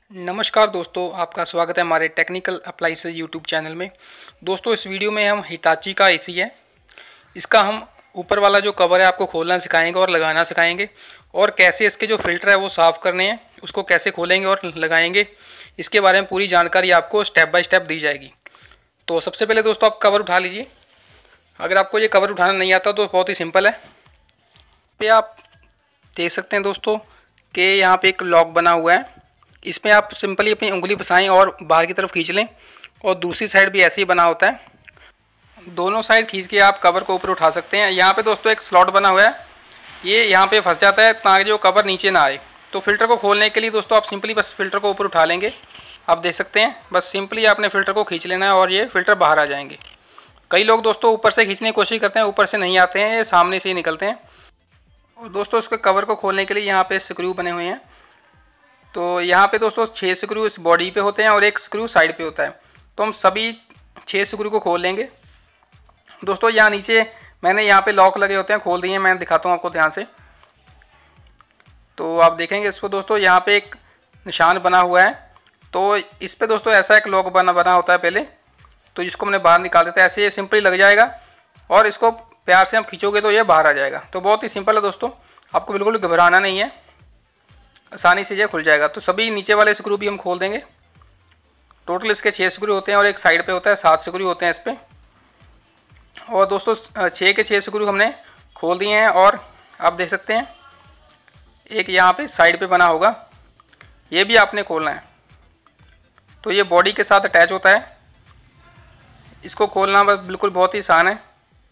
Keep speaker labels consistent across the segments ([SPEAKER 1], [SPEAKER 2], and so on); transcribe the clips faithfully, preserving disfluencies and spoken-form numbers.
[SPEAKER 1] नमस्कार दोस्तों, आपका स्वागत है हमारे टेक्निकल अप्लाइंसेस यूट्यूब चैनल में। दोस्तों इस वीडियो में हम हिटाची का एसी है, इसका हम ऊपर वाला जो कवर है आपको खोलना सिखाएंगे और लगाना सिखाएंगे, और कैसे इसके जो फ़िल्टर है वो साफ़ करने हैं, उसको कैसे खोलेंगे और लगाएंगे, इसके बारे में पूरी जानकारी आपको स्टेप बाय स्टेप दी जाएगी। तो सबसे पहले दोस्तों आप कवर उठा लीजिए। अगर आपको ये कवर उठाना नहीं आता तो बहुत ही सिंपल है। पे आप देख सकते हैं दोस्तों कि यहाँ पे एक लॉक बना हुआ है, इसमें आप सिंपली अपनी उंगली फंसाएं और बाहर की तरफ खींच लें, और दूसरी साइड भी ऐसे ही बना होता है। दोनों साइड खींच के आप कवर को ऊपर उठा सकते हैं। यहाँ पे दोस्तों एक स्लॉट बना हुआ है, ये यहाँ पे फंस जाता है ताकि जो कवर नीचे ना आए। तो फिल्टर को खोलने के लिए दोस्तों आप सिंपली बस फिल्टर को ऊपर उठा लेंगे। आप देख सकते हैं, बस सिंपली आपने फ़िल्टर को खींच लेना है और ये फ़िल्टर बाहर आ जाएंगे। कई लोग दोस्तों ऊपर से खींचने की कोशिश करते हैं, ऊपर से नहीं आते हैं, ये सामने से ही निकलते हैं। और दोस्तों इसके कवर को खोलने के लिए यहाँ पे स्क्रू बने हुए हैं। तो यहाँ पे दोस्तों छः स्क्रू इस बॉडी पे होते हैं और एक स्क्रू साइड पे होता है। तो हम सभी छः स्क्रू को खोल लेंगे। दोस्तों यहाँ नीचे मैंने यहाँ पे लॉक लगे होते हैं, खोल दिए, मैं दिखाता हूँ आपको ध्यान से। तो आप देखेंगे इसको दोस्तों, यहाँ पे एक निशान बना हुआ है। तो इस पर दोस्तों ऐसा एक लॉक बना बना होता है पहले, तो जिसको हमने बाहर निकाल देते हैं, ऐसे ये सिंपली लग जाएगा और इसको प्यार से हम खींचोगे तो ये बाहर आ जाएगा। तो बहुत ही सिंपल है दोस्तों, आपको बिल्कुल घबराना नहीं है, आसानी से ये खुल जाएगा। तो सभी नीचे वाले स्क्रू भी हम खोल देंगे। टोटल इसके छः स्क्रू होते हैं और एक साइड पे होता है, सात स्क्रू होते हैं इस पर। और दोस्तों छः के छः स्क्रू हमने खोल दिए हैं, और आप देख सकते हैं एक यहाँ पे साइड पे बना होगा, ये भी आपने खोलना है। तो ये बॉडी के साथ अटैच होता है, इसको खोलना बस बिल्कुल बहुत ही आसान है।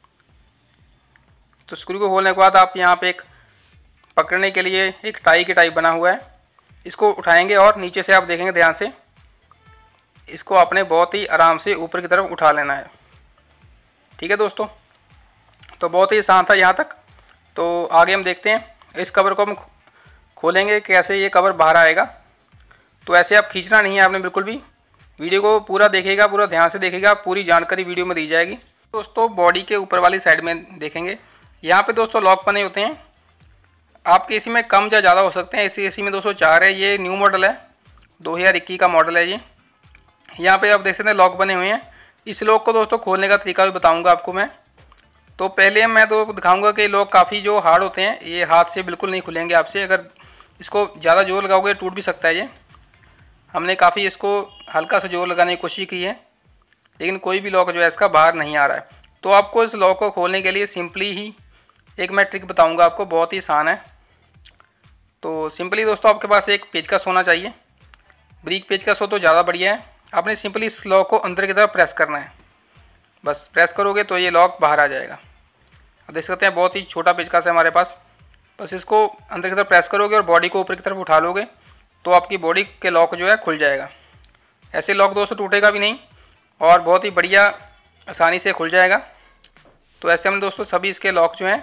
[SPEAKER 1] तो स्क्रू को खोलने के बाद आप यहाँ पे एक पकड़ने के लिए एक टाई के टाइप बना हुआ है, इसको उठाएंगे और नीचे से आप देखेंगे ध्यान से, इसको आपने बहुत ही आराम से ऊपर की तरफ उठा लेना है। ठीक है दोस्तों, तो बहुत ही आसान था यहाँ तक। तो आगे हम देखते हैं इस कवर को हम खोलेंगे कैसे ये कवर बाहर आएगा। तो ऐसे आप खींचना नहीं है आपने बिल्कुल भी, वीडियो को पूरा देखिएगा, पूरा ध्यान से देखिएगा, पूरी जानकारी वीडियो में दी जाएगी। दोस्तों बॉडी के ऊपर वाली साइड में देखेंगे, यहाँ पे दोस्तों लॉक बने होते हैं। आपके एसी में कम या ज़्यादा हो सकते हैं। इसी एसी में दोस्तों चार है, ये न्यू मॉडल है, दो हज़ार इक्कीस का मॉडल है ये। यहाँ पे आप देख सकते हैं लॉक बने हुए हैं। इस लॉक को दोस्तों खोलने का तरीका भी बताऊंगा आपको मैं। तो पहले मैं तो दिखाऊंगा कि लॉक काफ़ी जो हार्ड होते हैं, ये हाथ से बिल्कुल नहीं खुलेंगे आपसे। अगर इसको ज़्यादा जोर लगाओगे टूट भी सकता है ये। हमने काफ़ी इसको हल्का सा जोर लगाने की कोशिश की है, लेकिन कोई भी लॉक जो है इसका बाहर नहीं आ रहा है। तो आपको इस लॉक को खोलने के लिए सिंपली ही एक मैं ट्रिक बताऊँगा आपको, बहुत ही आसान है। तो सिंपली दोस्तों आपके पास एक पेचकस होना चाहिए, ब्रिक पेचकस हो तो ज़्यादा बढ़िया है। आपने सिंपली इस लॉक को अंदर की तरफ प्रेस करना है, बस प्रेस करोगे तो ये लॉक बाहर आ जाएगा। आप देख सकते हैं बहुत ही छोटा पेचकस है हमारे पास। बस इसको अंदर की तरफ प्रेस करोगे और बॉडी को ऊपर की तरफ उठा लोगे तो आपकी बॉडी के लॉक जो है खुल जाएगा। ऐसे लॉक दोस्तों टूटेगा भी नहीं और बहुत ही बढ़िया आसानी से खुल जाएगा। तो ऐसे हम दोस्तों सभी इसके लॉक जो हैं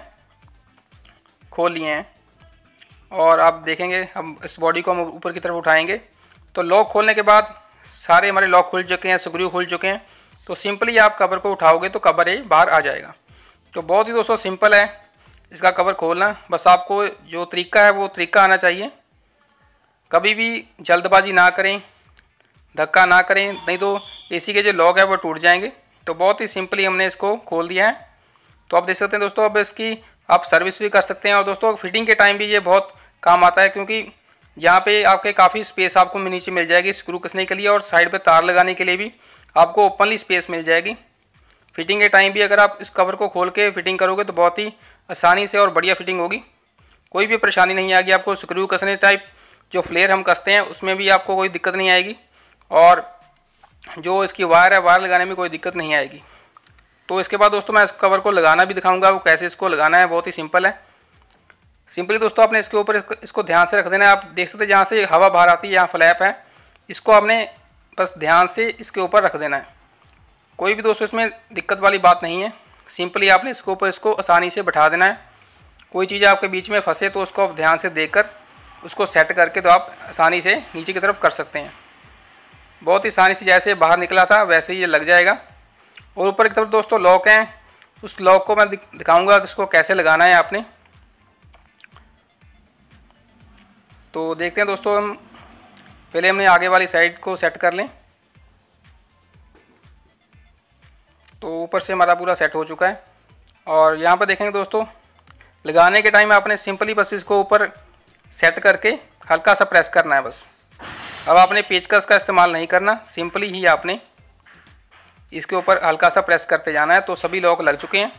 [SPEAKER 1] खोल लिए हैं, और आप देखेंगे हम इस बॉडी को हम ऊपर की तरफ उठाएंगे तो लॉक खोलने के बाद सारे हमारे लॉक खुल चुके हैं, स्क्रू खुल चुके हैं। तो सिंपली आप कवर को उठाओगे तो कवर ये बाहर आ जाएगा। तो बहुत ही दोस्तों सिंपल है इसका कवर खोलना। बस आपको जो तरीका है वो तरीका आना चाहिए। कभी भी जल्दबाजी ना करें, धक्का ना करें, नहीं तो एसी के जो लॉक है वो टूट जाएंगे। तो बहुत ही सिंपली हमने इसको खोल दिया है। तो आप देख सकते हैं दोस्तों, अब इसकी आप सर्विस भी कर सकते हैं। और दोस्तों फिटिंग के टाइम भी ये बहुत काम आता है, क्योंकि यहाँ पे आपके काफ़ी स्पेस आपको नीचे मिल जाएगी स्क्रू कसने के लिए, और साइड पे तार लगाने के लिए भी आपको ओपनली स्पेस मिल जाएगी। फिटिंग के टाइम भी अगर आप इस कवर को खोल के फिटिंग करोगे तो बहुत ही आसानी से और बढ़िया फिटिंग होगी, कोई भी परेशानी नहीं आएगी आपको। स्क्रू कसने टाइप जो फ्लेयर हम कसते हैं उसमें भी आपको कोई दिक्कत नहीं आएगी, और जो इसकी वायर है वायर लगाने में कोई दिक्कत नहीं आएगी। तो इसके बाद दोस्तों मैं इस कवर को लगाना भी दिखाऊंगा, वो कैसे इसको लगाना है। बहुत ही सिंपल है। सिंपली दोस्तों आपने इसके ऊपर इसको ध्यान से रख देना है। आप देख सकते हैं जहाँ से हवा बाहर आती है, यहाँ फ्लैप है, इसको आपने बस ध्यान से इसके ऊपर रख देना है। कोई भी दोस्तों इसमें दिक्कत वाली बात नहीं है। सिंपली आपने इसके ऊपर इसको आसानी से बैठा देना है। कोई चीज़ आपके बीच में फंसे तो उसको आप ध्यान से देखकर उसको सेट करके तो आप आसानी से नीचे की तरफ कर सकते हैं। बहुत ही आसानी से जैसे बाहर निकला था वैसे ही ये लग जाएगा। और ऊपर की तरफ दोस्तों लॉक हैं, उस लॉक को मैं दिखाऊंगा कि इसको कैसे लगाना है आपने। तो देखते हैं दोस्तों हम पहले हमने आगे वाली साइड को सेट कर लें। तो ऊपर से हमारा पूरा सेट हो चुका है। और यहाँ पर देखेंगे दोस्तों, लगाने के टाइम आपने सिंपली बस इसको ऊपर सेट करके हल्का सा प्रेस करना है बस। अब आपने पेचकस का इस्तेमाल नहीं करना, सिंपली ही आपने इसके ऊपर हल्का सा प्रेस करते जाना है। तो सभी लॉक लग चुके हैं।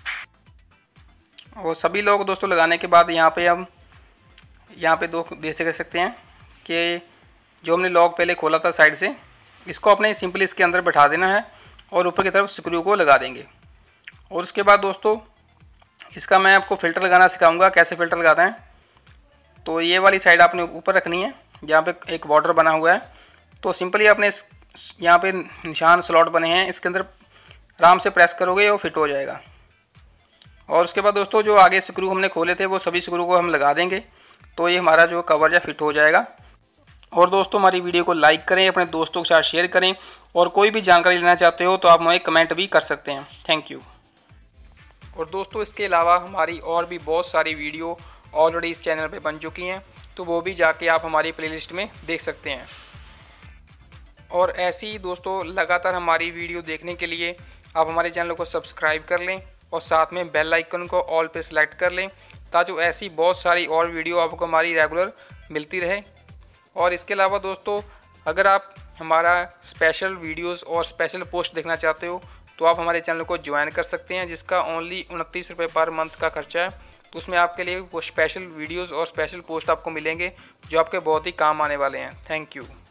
[SPEAKER 1] और सभी लॉक दोस्तों लगाने के बाद यहाँ पे हम यहाँ पे दो देख सकते हैं कि जो हमने लॉक पहले खोला था साइड से, इसको अपने सिंपली इसके अंदर बैठा देना है और ऊपर की तरफ स्क्रू को लगा देंगे। और उसके बाद दोस्तों इसका मैं आपको फ़िल्टर लगाना सिखाऊंगा, कैसे फ़िल्टर लगाते हैं। तो ये वाली साइड आपने ऊपर रखनी है, जहाँ पे एक बॉर्डर बना हुआ है। तो सिंपली आपने इस यहाँ पे निशान स्लॉट बने हैं, इसके अंदर आराम से प्रेस करोगे वो फिट हो जाएगा। और उसके बाद दोस्तों जो आगे स्क्रू हमने खोले थे वो सभी स्क्रू को हम लगा देंगे। तो ये हमारा जो कवर या फिट हो जाएगा। और दोस्तों हमारी वीडियो को लाइक करें, अपने दोस्तों के साथ शेयर करें, और कोई भी जानकारी लेना चाहते हो तो आप मुझे कमेंट भी कर सकते हैं। Thank you. और दोस्तों इसके अलावा हमारी और भी बहुत सारी वीडियो ऑलरेडी इस चैनल पे बन चुकी हैं, तो वो भी जाके आप हमारी प्लेलिस्ट में देख सकते हैं। और ऐसी ही दोस्तों लगातार हमारी वीडियो देखने के लिए आप हमारे चैनल को सब्सक्राइब कर लें और साथ में बेल आइकन को ऑल पे सेलेक्ट कर लें, ताकि ऐसी बहुत सारी और वीडियो आपको हमारी रेगुलर मिलती रहे। और इसके अलावा दोस्तों अगर आप हमारा स्पेशल वीडियोस और स्पेशल पोस्ट देखना चाहते हो तो आप हमारे चैनल को ज्वाइन कर सकते हैं, जिसका ओनली उनतीस रुपये पर मंथ का खर्चा है। तो उसमें आपके लिए वो स्पेशल वीडियोस और स्पेशल पोस्ट आपको मिलेंगे जो आपके बहुत ही काम आने वाले हैं। Thank you.